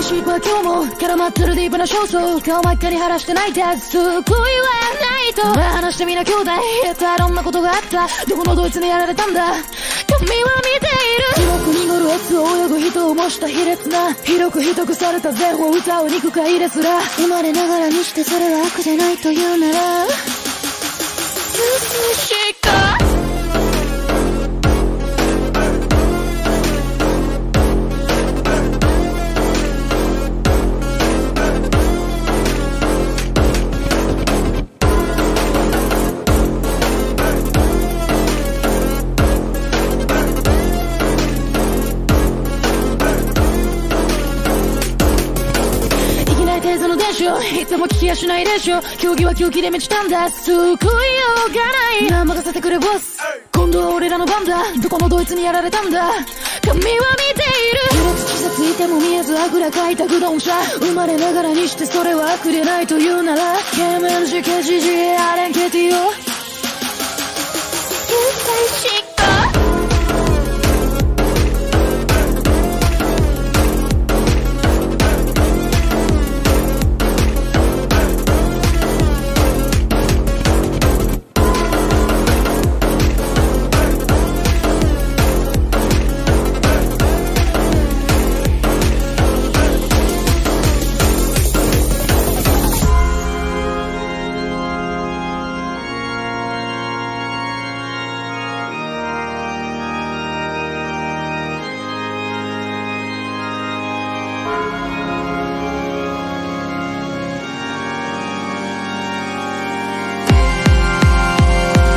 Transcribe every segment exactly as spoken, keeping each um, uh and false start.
しい子は今日も絡まってるディープな焦燥、顔真っ赤に晴らして泣いて救いはないと話してみな兄弟、一体どんなことがあった、どこのドイツにやられたんだ、君は見ている地獄に乗るやつを泳ぐ人を模した卑劣な、広く秘匿された善を歌う肉塊ですら、生まれながらにしてそれは悪でないというなら美しいか。いつも聞きやしないでしょ、競技は狂気で満ちたんだ、救いようがないな、任せてくれボス、今度は俺らの番だ、どこのドイツにやられたんだ、神は見ている気がついても見えずあぐらかいた愚鈍者、生まれながらにしてそれは悪でないというなら、ケメンジケジジエアレンケティオ優しい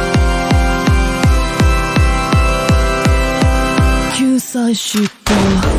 救済した